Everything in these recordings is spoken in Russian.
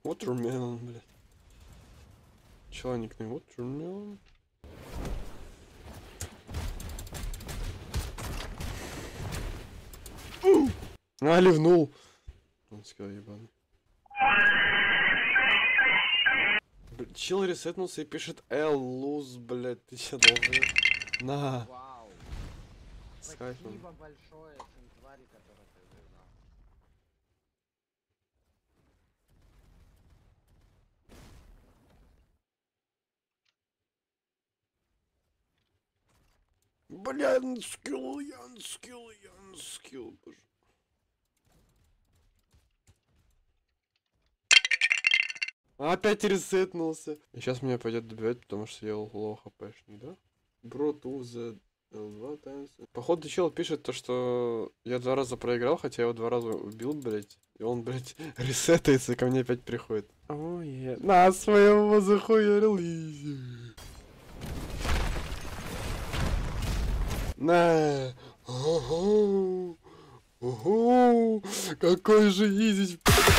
Watermelon, блядь. Человек на Watermelon. А, ливнул. Он сказал, ебаный. Чел ресетнулся и пишет луз, блядь, ты че должен? На. Вау. С кайфом. Спасибо большое, чем твари, которые ты знал. Бля, скилл, боже. Опять ресетнулся. И сейчас меня пойдет добивать, потому что я лоу хпшный, да? Бро, ту за L2 times. Походу чел пишет то, что я 2 раза проиграл, хотя я его 2 раза убил, блять. И он, блять, ресетается и ко мне опять приходит. Ой, я на своего захуярил. На. Ого. Ого. Какой же изи.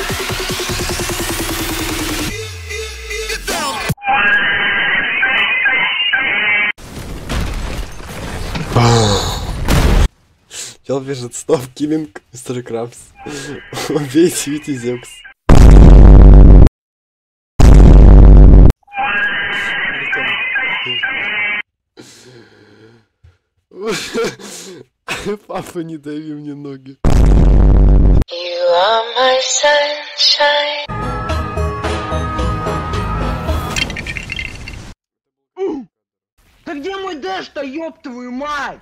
Чел пишет, стоп, киллинг, мистер Крабс. Убейте Вити Зевкс. Папа, не дави мне ноги. You are my sunshine. Да где мой дэш-то, ёб твою мать?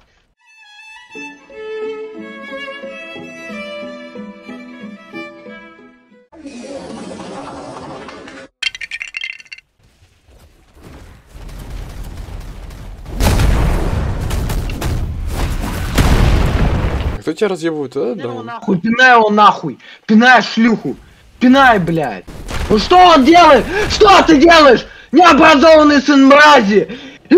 Кто тебя разъебывает, а? Пинай его нахуй, пинай его нахуй! Пинай шлюху! Пинай, блядь! Ну что он делает? Что ты делаешь? Необразованный сын мрази!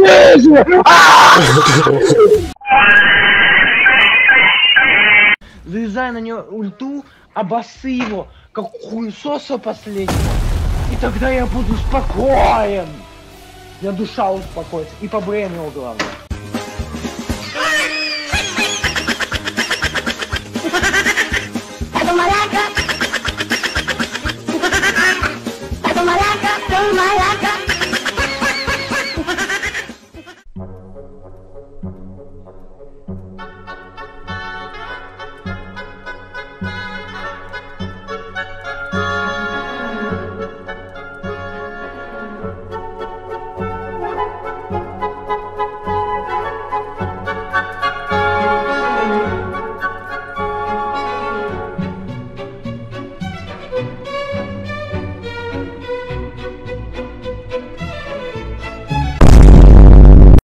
Завязай на него ульту, обоссы его, как хуесоса последнего. И тогда я буду спокоен. Я душа успокоится. И по БМ его главное.